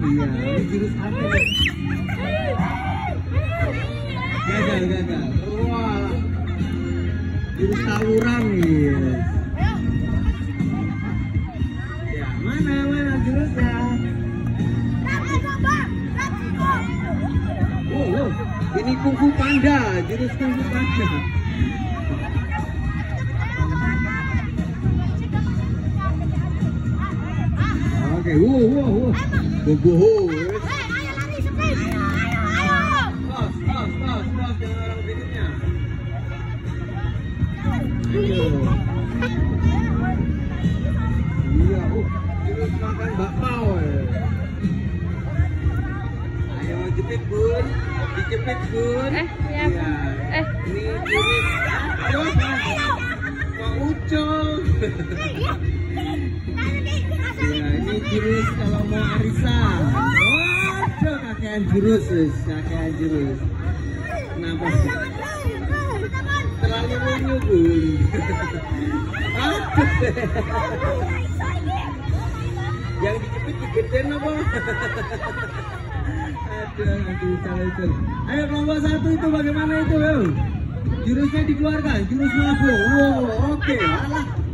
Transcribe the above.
Iya, ini jurus apa nih? Gagal. Wah, jurus tawuran nih. Ya, mana jurusnya? Oh, ini kungfu panda, jurus kungfu panda. Oke, wow. Bobo. Iya, jurus makan bakpao. Ayo jepit bun, dijepit bun. Ya. Ini jurus. Ayo, Pak Ucol. Ya, ini jurus kalau mau arisan. Waduh, kakean jurus. Kenapa sih? Terlalu unyu bun. Yang dijepit digedein apa? Aduh, calon. Ayo kelompok 1 itu bagaimana itu, Jurusnya dikeluarkan, jurus mabuk. Wow, oke. Alah.